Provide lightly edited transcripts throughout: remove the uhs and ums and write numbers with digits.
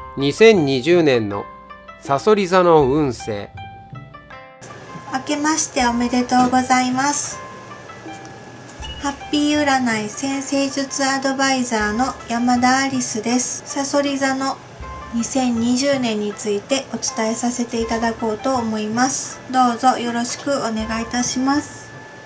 2020年のさそり座の運勢。 明けましておめでとうございます。ハッピー占い占星術アドバイザーの山田アリスです。さそり座の2020年についてお伝えさせていただこうと思います。どうぞよろしくお願いいたします。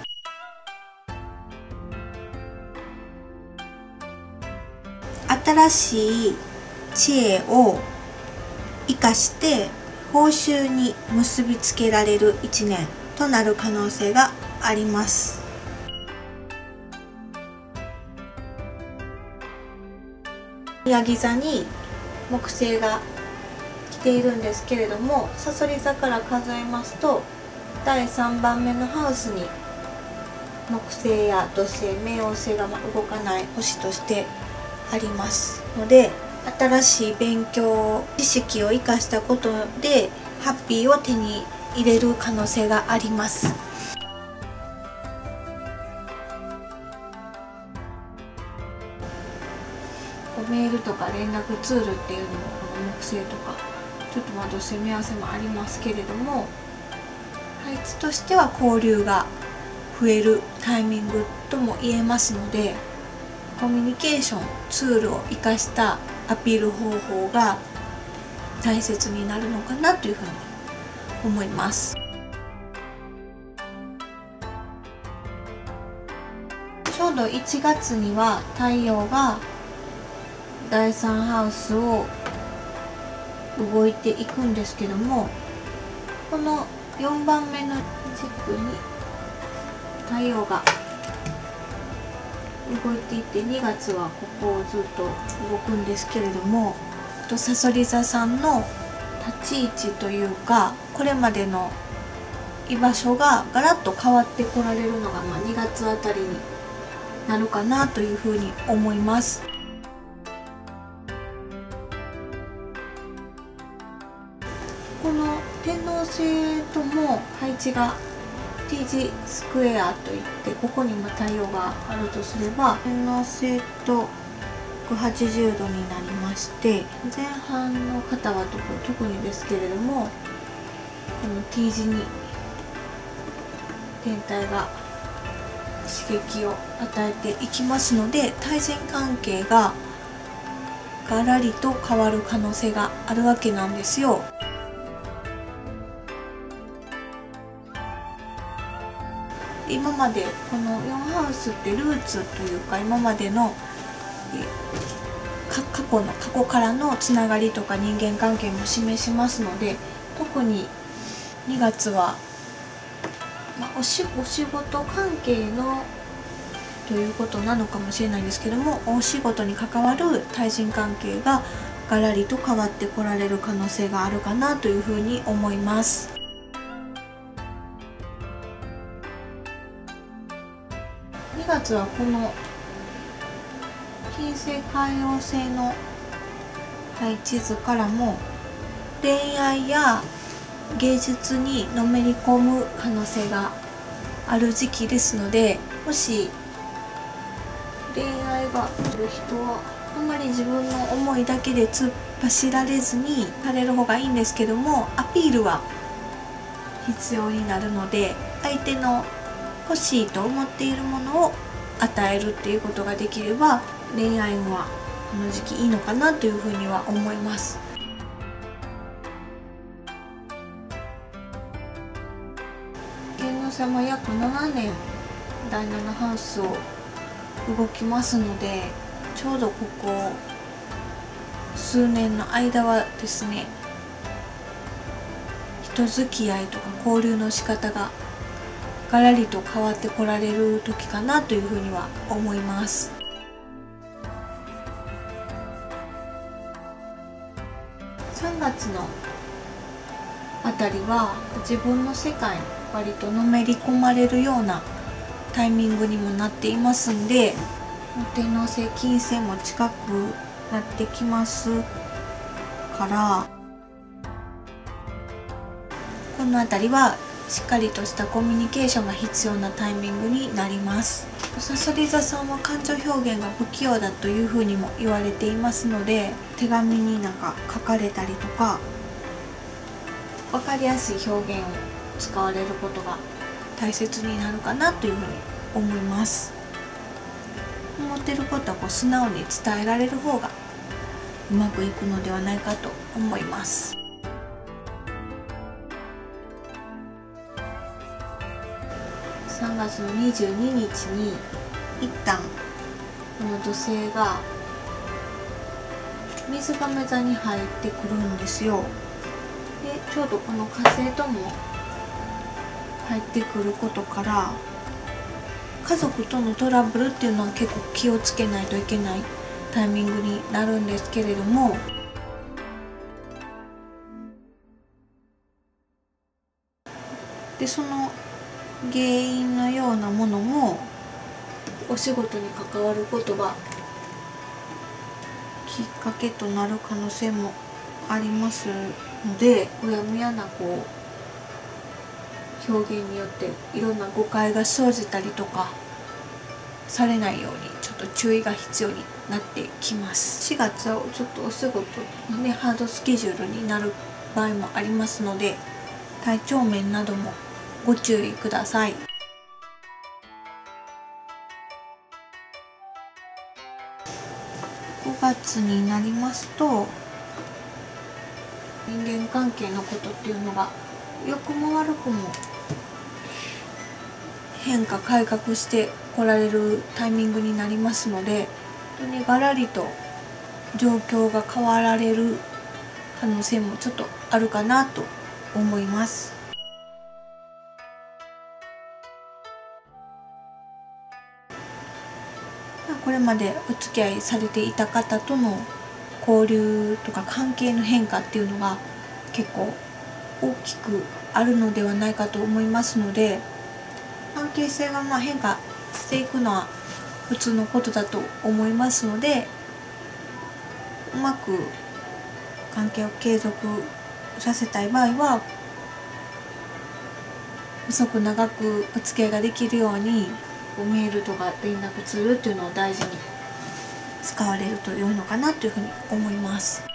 新しい知恵を生かして報酬に結びつけられる1年となる可能性があります。ヤギ座に木星が来ているんですけれども、さそり座から数えますと第3番目のハウスに木星や土星、冥王星が動かない星としてありますので、新しい勉強知識を生かしたことでハッピーを手に入れる可能性があります。メールとか連絡ツールっていうのもこの木星とかちょっと土星目合わせもありますけれども、配置としては交流が増えるタイミングとも言えますので、コミュニケーションツールを生かしたアピール方法が大切になるのかなというふうに思います。ちょうど1月には太陽が第3ハウスを動いていくんですけども、この4番目の軸に太陽が動いていて、2月はここをずっと動くんですけれども、さそり座さんの立ち位置というか、これまでの居場所がガラッと変わってこられるのが2月あたりになるかなというふうに思います。この天王星とも配置が T 字スクエアといって、ここにも太陽があるとすれば天王星と180度になりまして、前半の方は特にですけれども、この T 字に天体が刺激を与えていきますので、対人関係がガラリと変わる可能性があるわけなんですよ。今までこの4ハウスってルーツというか、今までの過去からのつながりとか人間関係も示しますので、特に2月は、お仕事関係のということなのかもしれないんですけども、お仕事に関わる対人関係がガラリと変わってこられる可能性があるかなというふうに思います。2月はこの金星海王星の配置図からも恋愛や芸術にのめり込む可能性がある時期ですので、もし恋愛がある人はあんまり自分の思いだけで突っ走られずにされる方がいいんですけども、アピールは必要になるので、相手の欲しいと思っているものを与えるっていうことができれば、恋愛運はこの時期いいのかなというふうには思います。天王星も約7年第7ハウスを動きますので、ちょうどここ数年の間はですね、人付き合いとか交流の仕方がガラリと変わってこられる時かなというふうには思います。3月のあたりは自分の世界に割とのめり込まれるようなタイミングにもなっていますんで、天王星金星も近くなってきますから、このあたりはしっかりとしたコミュニケーションが必要なタイミングになります。さそり座さんは感情表現が不器用だというふうにも言われていますので、手紙になんか書かれたりとか分かりやすい表現を使われることが大切になるかなというふうに思います。思ってることは素直に伝えられる方がうまくいくのではないかと思います。3月の22日に一旦この土星が水亀座に入ってくるんですよ。でちょうどこの火星とも入ってくることから、家族とのトラブルっていうのは結構気をつけないといけないタイミングになるんですけれども、でその原因のようなものもお仕事に関わることがきっかけとなる可能性もありますので、うやむやな表現によっていろんな誤解が生じたりとかされないようにちょっと注意が必要になってきます。4月はちょっとお仕事ねハードスケジュールになる場合もありますので、体調面などもご注意ください。5月になりますと、人間関係のことっていうのが良くも悪くも変化改革してこられるタイミングになりますので、本当にガラリと状況が変わられる可能性もちょっとあるかなと思います。これまでお付き合いされていた方との交流とか関係の変化っていうのが結構大きくあるのではないかと思いますので、関係性が変化していくのは普通のことだと思いますので、うまく関係を継続させたい場合は細く長くお付き合いができるようにメールとか連絡ツールっていうのを大事に使われると良いのかなというふうに思います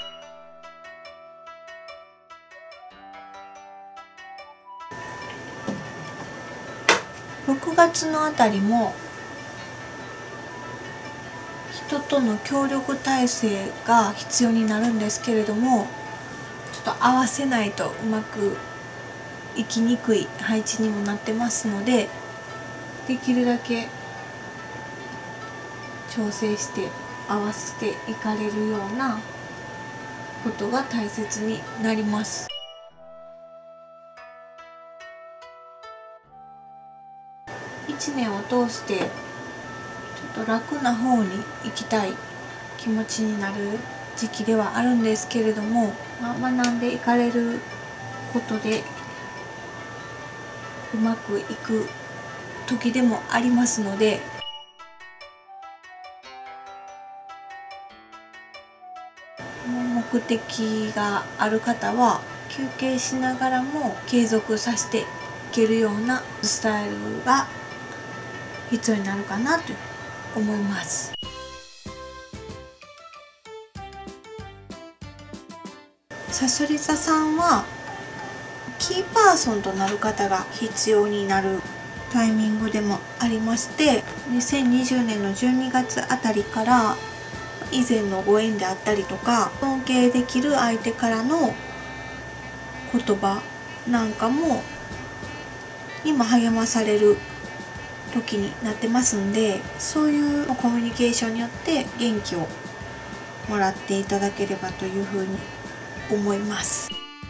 。6月のあたりも人との協力体制が必要になるんですけれども、ちょっと合わせないとうまくいきにくい配置にもなってますので、できるだけ調整して合わせていかれるようなことが大切になります。1年を通してちょっと楽な方に行きたい気持ちになる時期ではあるんですけれども、学んでいかれることでうまくいく時でもありますので、目的がある方は休憩しながらも継続させていけるようなスタイルが必要になるかなと思います。さそり座さんはキーパーソンとなる方が必要になるタイミングでもありまして、2020年の12月あたりから以前のご縁であったりとか、尊敬できる相手からの言葉なんかも今励まされる時になってますんで、そういうコミュニケーションによって元気をもらっていただければというふうに思います。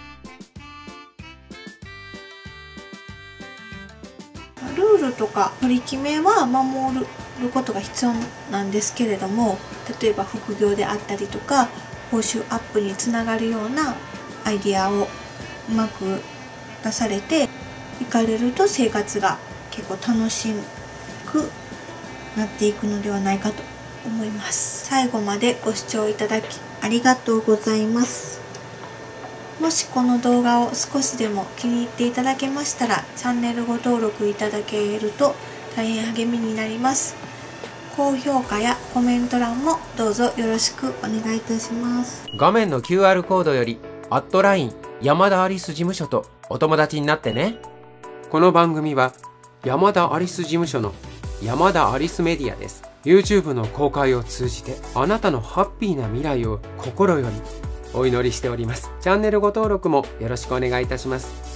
ルールとか取り決めは守ることが必要なんですけれども、例えば副業であったりとか報酬アップにつながるようなアイディアをうまく出されていかれると、生活が結構楽しくなっていくのではないかと思います。最後までご視聴いただきありがとうございます。 もしこの動画を少しでも気に入っていただけましたら、チャンネルご登録いただけると大変励みになります。高評価やコメント欄もどうぞよろしくお願いいたします。 画面の QR コードより@LINE山田アリス事務所とお友達になってね。この番組は山田アリス事務所の山田アリスメディアです。 YouTube の公開を通じてあなたのハッピーな未来を心よりお祈りしております。チャンネルご登録もよろしくお願いいたします。